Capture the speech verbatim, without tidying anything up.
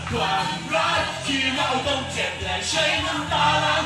ความรักที่เราต้องเจ็บและใช้น้ำตาล้าง